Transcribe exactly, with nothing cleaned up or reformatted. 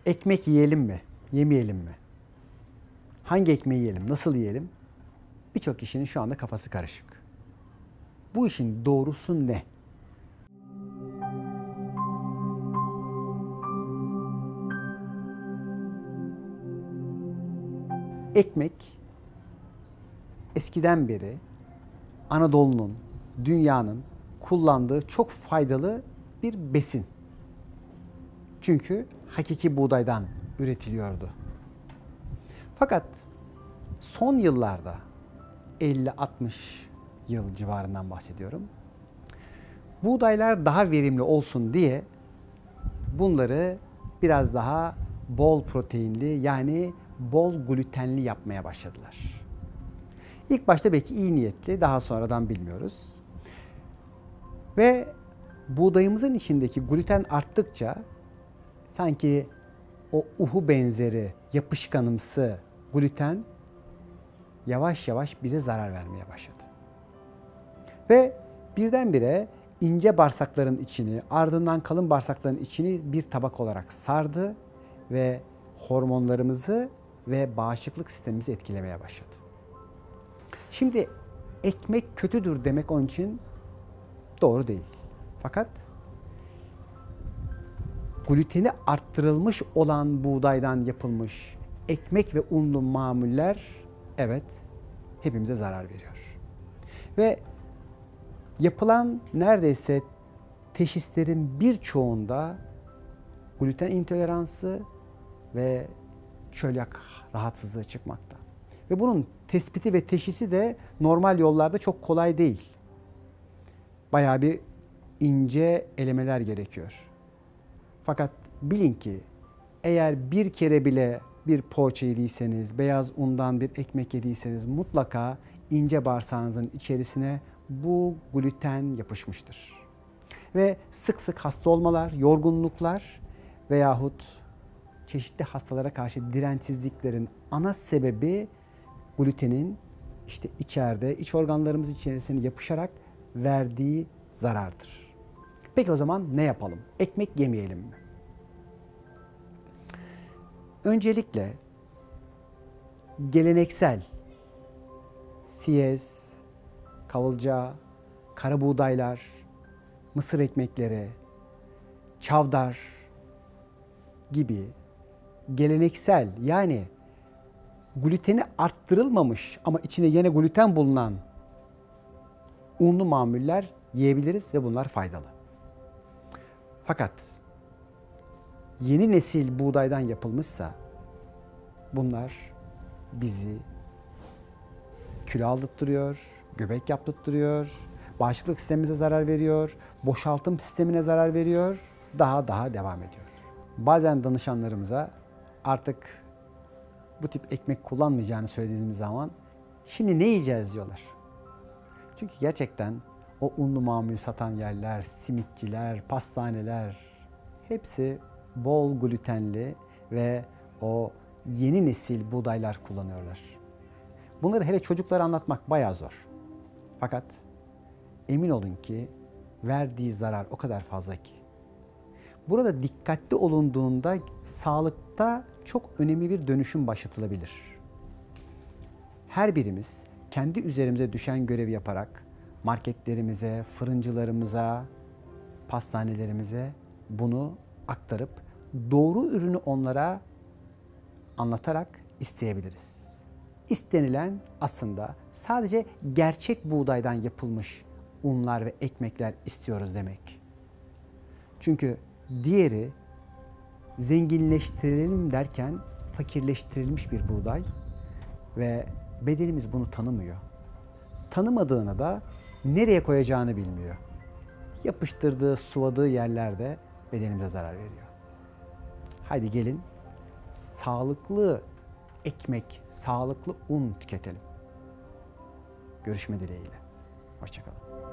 Ekmek yiyelim mi? Yemeyelim mi? Hangi ekmeği yiyelim? Nasıl yiyelim? Birçok kişinin şu anda kafası karışık. Bu işin doğrusu ne? Ekmek eskiden beri Anadolu'nun, dünyanın kullandığı çok faydalı bir besin. Çünkü hakiki buğdaydan üretiliyordu. Fakat son yıllarda elli altmış yıl civarından bahsediyorum. Buğdaylar daha verimli olsun diye bunları biraz daha bol proteinli yani bol glutenli yapmaya başladılar. İlk başta belki iyi niyetli, daha sonradan bilmiyoruz. Ve buğdayımızın içindeki gluten arttıkça sanki o uhu benzeri yapışkanımsı gluten yavaş yavaş bize zarar vermeye başladı. Ve birdenbire ince bağırsakların içini, ardından kalın bağırsakların içini bir tabak olarak sardı ve hormonlarımızı ve bağışıklık sistemimizi etkilemeye başladı. Şimdi ekmek kötüdür demek onun için doğru değil. Fakat gluteni arttırılmış olan buğdaydan yapılmış ekmek ve unlu mamuller evet hepimize zarar veriyor. Ve yapılan neredeyse teşhislerin birçoğunda gluten intoleransı ve çölyak rahatsızlığı çıkmakta. Ve bunun tespiti ve teşhisi de normal yollarda çok kolay değil. Bayağı bir ince elemeler gerekiyor. Fakat bilin ki eğer bir kere bile bir poğaça yediyseniz, beyaz undan bir ekmek yediyseniz mutlaka ince bağırsağınızın içerisine bu gluten yapışmıştır. Ve sık sık hasta olmalar, yorgunluklar veyahut çeşitli hastalara karşı dirençsizliklerin ana sebebi glutenin işte içeride, iç organlarımız içerisine yapışarak verdiği zarardır. Peki o zaman ne yapalım? Ekmek yemeyelim mi? Öncelikle geleneksel siyez, kavılca, kara buğdaylar, mısır ekmekleri, çavdar gibi geleneksel yani gluteni arttırılmamış ama içine yine gluten bulunan unlu mamuller yiyebiliriz ve bunlar faydalı. Fakat yeni nesil buğdaydan yapılmışsa bunlar bizi kilo aldırtıyor, göbek yaptırtıyor, bağışıklık sistemimize zarar veriyor, boşaltım sistemine zarar veriyor, daha daha devam ediyor. Bazen danışanlarımıza artık bu tip ekmek kullanmayacağını söylediğimiz zaman şimdi ne yiyeceğiz diyorlar. Çünkü gerçekten o unlu mamul satan yerler, simitçiler, pastaneler hepsi bol glutenli ve o yeni nesil buğdaylar kullanıyorlar. Bunları hele çocuklara anlatmak bayağı zor. Fakat emin olun ki verdiği zarar o kadar fazla ki. Burada dikkatli olunduğunda sağlıkta çok önemli bir dönüşüm başlatılabilir. Her birimiz kendi üzerimize düşen görevi yaparak marketlerimize, fırıncılarımıza, pastanelerimize bunu aktarıp doğru ürünü onlara anlatarak isteyebiliriz. İstenilen aslında sadece gerçek buğdaydan yapılmış unlar ve ekmekler istiyoruz demek. Çünkü diğeri zenginleştirelim derken fakirleştirilmiş bir buğday ve bedenimiz bunu tanımıyor. Tanımadığına da nereye koyacağını bilmiyor. Yapıştırdığı, sıvadığı yerlerde bedenimize zarar veriyor. Haydi gelin sağlıklı ekmek, sağlıklı un tüketelim. Görüşme dileğiyle. Hoşça kalın.